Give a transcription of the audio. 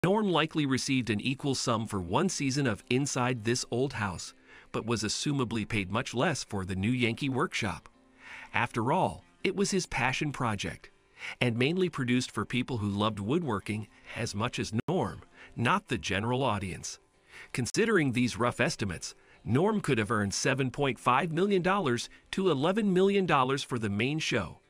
Norm likely received an equal sum for one season of Inside This Old House, but was assumably paid much less for the new Yankee workshop. After all, it was his passion project, and mainly produced for people who loved woodworking as much as Norm, not the general audience. Considering these rough estimates, Norm could have earned $7.5 million to $11 million for the main show,